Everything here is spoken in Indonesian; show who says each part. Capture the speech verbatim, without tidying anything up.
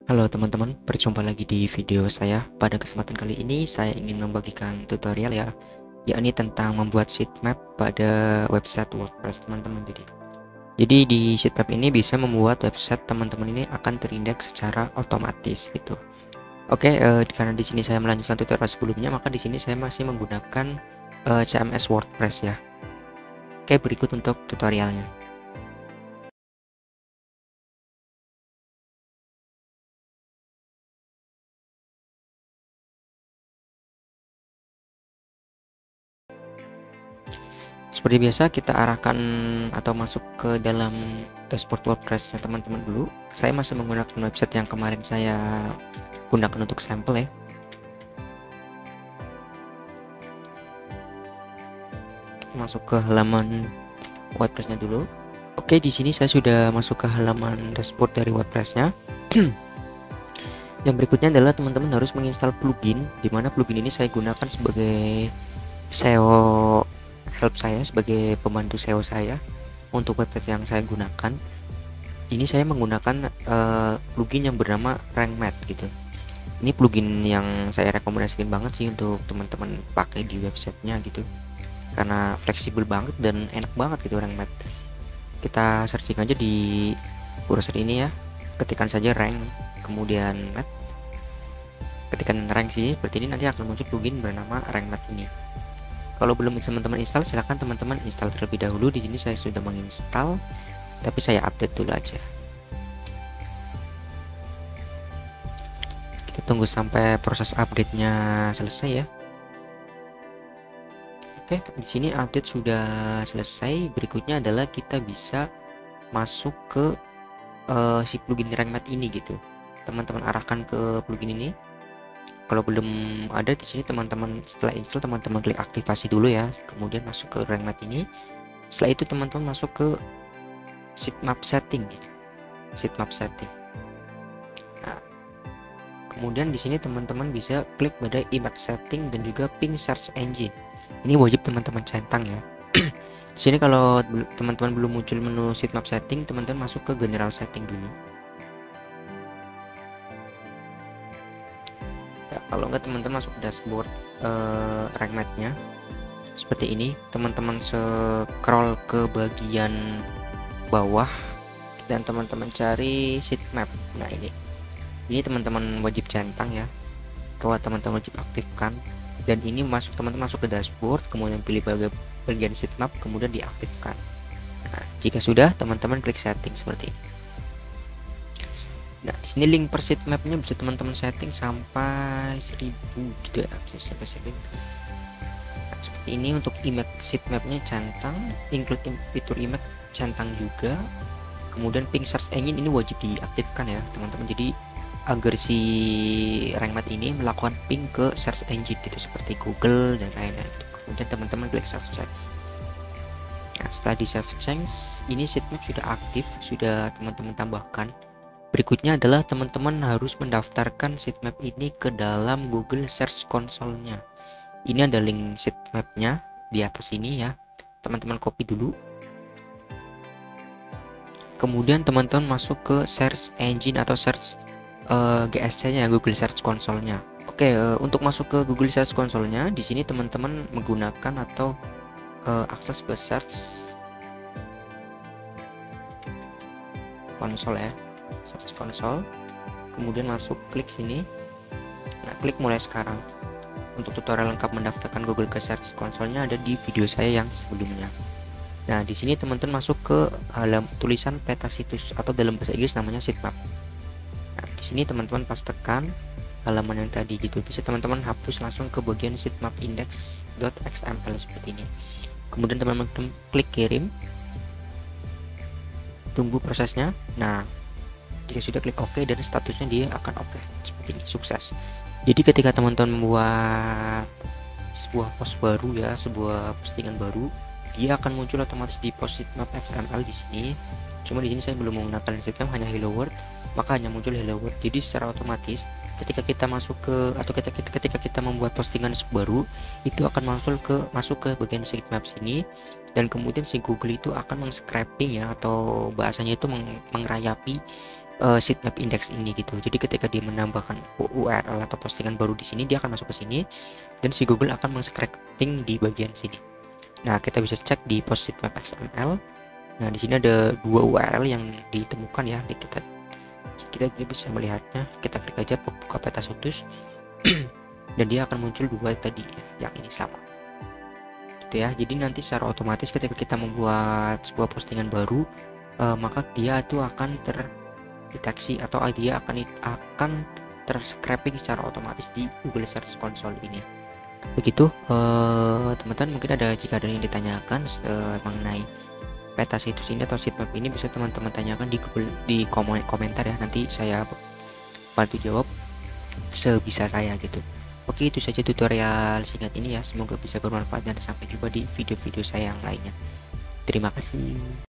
Speaker 1: Halo teman-teman, berjumpa lagi di video saya. Pada kesempatan kali ini saya ingin membagikan tutorial ya, yakni tentang membuat sitemap pada website WordPress teman-teman. Jadi, jadi di sitemap ini bisa membuat website teman-teman ini akan terindeks secara otomatis gitu. Oke, eh, karena di sini saya melanjutkan tutorial sebelumnya, maka di sini saya masih menggunakan eh, C M S WordPress ya. Oke, berikut untuk tutorialnya. Seperti biasa, kita arahkan atau masuk ke dalam dashboard WordPress-nya teman-teman dulu. Saya masih menggunakan website yang kemarin saya gunakan untuk sampel ya. Kita masuk ke halaman WordPress-nya dulu. Oke, di sini saya sudah masuk ke halaman dashboard dari WordPress-nya. Yang berikutnya adalah teman-teman harus menginstal plugin, dimana plugin ini saya gunakan sebagai S E O help saya, sebagai pembantu S E O saya untuk website yang saya gunakan. Ini saya menggunakan uh, plugin yang bernama RankMath gitu. Ini plugin yang saya rekomendasikan banget sih untuk teman-teman pakai di websitenya gitu, karena fleksibel banget dan enak banget gitu RankMath. Kita searching aja di browser ini ya, ketikkan saja rank kemudian math. Ketikkan rank sini seperti ini, nanti akan muncul plugin bernama RankMath ini. Kalau belum teman-teman install, silahkan teman-teman install terlebih dahulu. Di sini saya sudah menginstal, tapi saya update dulu aja. Kita tunggu sampai proses update-nya selesai ya. Oke, di sini update sudah selesai. Berikutnya adalah kita bisa masuk ke uh, si plugin RankMath ini gitu. Teman-teman arahkan ke plugin ini. Kalau belum ada di sini, teman-teman setelah install teman-teman klik aktivasi dulu ya, kemudian masuk ke RankMath ini. Setelah itu teman-teman masuk ke sitemap setting gitu. Sitemap setting. Nah, kemudian di sini teman-teman bisa klik pada image setting dan juga ping search engine. Ini wajib teman-teman centang ya. Di sini kalau teman-teman belum muncul menu sitemap setting, teman-teman masuk ke general setting dulu. Ya, kalau enggak teman-teman masuk ke dashboard uh, RankMath-nya seperti ini. Teman-teman scroll ke bagian bawah dan teman-teman cari sitemap. Nah ini ini teman-teman wajib centang ya, bahwa teman-teman wajib aktifkan. Dan ini masuk teman-teman masuk ke dashboard, kemudian pilih bagian bagian sitemap, kemudian diaktifkan. Nah, jika sudah, teman-teman klik setting seperti ini. Nah, di sini link per sitemapnya bisa teman-teman setting sampai seribu gitu ya, bisa sampai seribu. Nah, seperti ini untuk image sitemapnya centang, include fitur image centang juga. Kemudian ping search engine ini wajib diaktifkan ya teman-teman, jadi agar si RankMath ini melakukan ping ke search engine gitu, seperti Google dan lain-lain. Kemudian teman-teman klik save change. Nah, setelah di save change, ini sitemap sudah aktif, sudah teman-teman tambahkan. Berikutnya adalah teman-teman harus mendaftarkan sitemap ini ke dalam Google Search Console-nya. Ini ada link sitemap-nya di atas ini ya. Teman-teman copy dulu. Kemudian teman-teman masuk ke search engine atau search uh, G S C-nya, Google Search Console-nya. Oke, uh, untuk masuk ke Google Search Console-nya, di sini teman-teman menggunakan atau uh, akses ke search console ya. Search console, kemudian masuk klik sini. Nah, klik mulai sekarang. Untuk tutorial lengkap mendaftarkan Google ke Search Console-nya ada di video saya yang sebelumnya. Nah, di sini teman-teman masuk ke halaman tulisan peta situs atau dalam bahasa Inggris namanya sitemap. Nah, di sini teman-teman pas tekan halaman yang tadi gitu, bisa teman-teman hapus langsung ke bagian sitemap index.xml seperti ini. Kemudian teman-teman klik kirim. Tunggu prosesnya. Nah, jika sudah klik OK dan statusnya dia akan oke, seperti ini, sukses. Jadi ketika teman-teman membuat sebuah post baru ya, sebuah postingan baru, dia akan muncul otomatis di post sitemap X M L di sini. Cuma di sini saya belum menggunakan sitemap, hanya hello world, maka hanya muncul hello world. Jadi secara otomatis ketika kita masuk ke atau kita, kita ketika kita membuat postingan baru, itu akan masuk ke masuk ke bagian sitemap sini, dan kemudian si Google itu akan meng-scraping ya, atau bahasanya itu meng, mengrayapi uh, sitemap index ini gitu. Jadi ketika dia menambahkan U R L atau postingan baru di sini, dia akan masuk ke sini dan si Google akan meng-scraping di bagian sini. Nah, kita bisa cek di post sitemap X M L. Nah, di sini ada dua U R L yang ditemukan ya. Kita kita bisa melihatnya. Kita klik aja buka peta situs dan dia akan muncul dua tadi yang ini sama. Gitu ya. Jadi nanti secara otomatis ketika kita membuat sebuah postingan baru, uh, maka dia itu akan terdeteksi atau dia akan akan terscraping secara otomatis di Google Search Console ini. Begitu teman-teman, uh, mungkin ada jika ada yang ditanyakan uh, mengenai peta situs ini atau sitemap ini, bisa teman-teman tanyakan di Google di komentar ya, nanti saya bantu jawab sebisa saya gitu. Oke, itu saja tutorial singkat ini ya, semoga bisa bermanfaat dan sampai jumpa di video-video saya yang lainnya. Terima kasih.